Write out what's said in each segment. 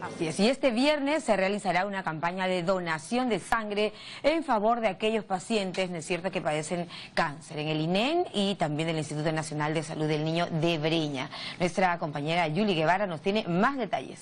Así es, y este viernes se realizará una campaña de donación de sangre en favor de aquellos pacientes, ¿no es cierto?, que padecen cáncer en el INEN y también del Instituto Nacional de Salud del Niño de Breña. Nuestra compañera Yuli Guevara nos tiene más detalles.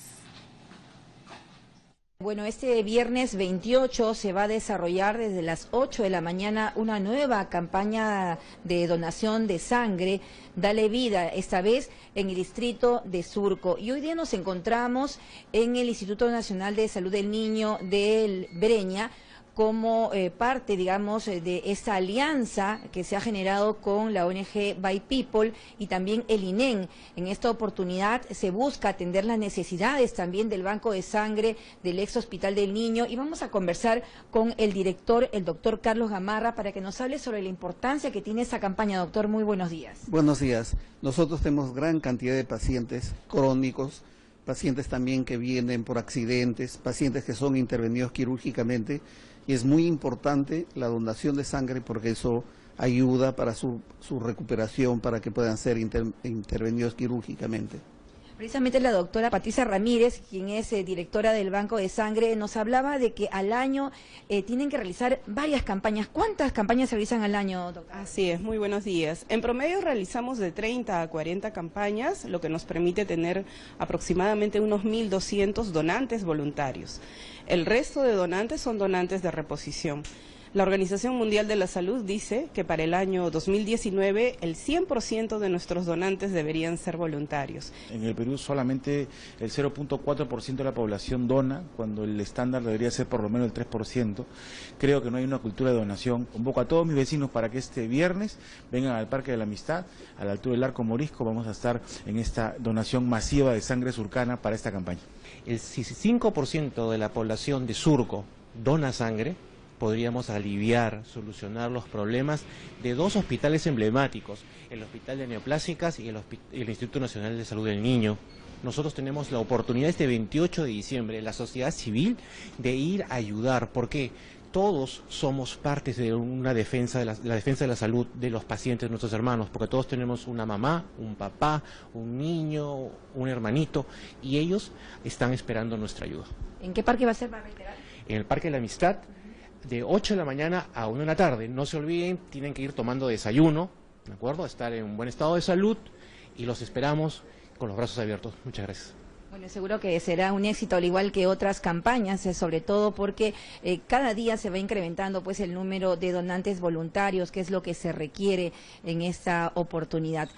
Bueno, este viernes 28 se va a desarrollar desde las 8 de la mañana una nueva campaña de donación de sangre, Dale Vida, esta vez en el distrito de Surco. Y hoy día nos encontramos en el Instituto Nacional de Salud del Niño de Breña, como parte, digamos, de esta alianza que se ha generado con la ONG By People y también el INEN. En esta oportunidad se busca atender las necesidades también del banco de sangre del ex Hospital del Niño, y vamos a conversar con el director, el doctor Carlos Gamarra, para que nos hable sobre la importancia que tiene esta campaña. Doctor, muy buenos días. Buenos días. Nosotros tenemos gran cantidad de pacientes crónicos, pacientes también que vienen por accidentes, pacientes que son intervenidos quirúrgicamente, y es muy importante la donación de sangre porque eso ayuda para su recuperación, para que puedan ser intervenidos quirúrgicamente. Precisamente la doctora Patricia Ramírez, quien es directora del Banco de Sangre, nos hablaba de que al año tienen que realizar varias campañas. ¿Cuántas campañas se realizan al año, doctora? Así es, muy buenos días. En promedio realizamos de 30 a 40 campañas, lo que nos permite tener aproximadamente unos 1.200 donantes voluntarios. El resto de donantes son donantes de reposición. La Organización Mundial de la Salud dice que para el año 2019 el 100% de nuestros donantes deberían ser voluntarios. En el Perú solamente el 0.4% de la población dona, cuando el estándar debería ser por lo menos el 3%. Creo que no hay una cultura de donación. Convoco a todos mis vecinos para que este viernes vengan al Parque de la Amistad, a la altura del Arco Morisco. Vamos a estar en esta donación masiva de sangre surcana para esta campaña. El 5% de la población de Surco dona sangre, podríamos aliviar, solucionar los problemas de dos hospitales emblemáticos, el Hospital de Neoplásicas y el Instituto Nacional de Salud del Niño. Nosotros tenemos la oportunidad este 28 de diciembre, la sociedad civil, de ir a ayudar, porque todos somos partes de una defensa de la defensa de la salud de los pacientes, nuestros hermanos, porque todos tenemos una mamá, un papá, un niño, un hermanito, y ellos están esperando nuestra ayuda. ¿En qué parque va a ser, para reiterar? En el Parque de la Amistad, de 8 de la mañana a 1 de la tarde. No se olviden, tienen que ir tomando desayuno, ¿de acuerdo? Estar en un buen estado de salud, y los esperamos con los brazos abiertos. Muchas gracias. Bueno, seguro que será un éxito, al igual que otras campañas, sobre todo porque cada día se va incrementando pues el número de donantes voluntarios, que es lo que se requiere en esta oportunidad.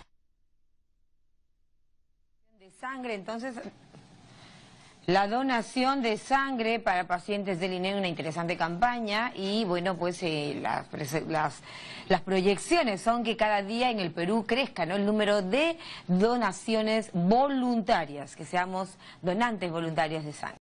De sangre, entonces, la donación de sangre para pacientes del INEN, una interesante campaña, y bueno, pues las proyecciones son que cada día en el Perú crezca, ¿no?, el número de donaciones voluntarias, que seamos donantes voluntarios de sangre.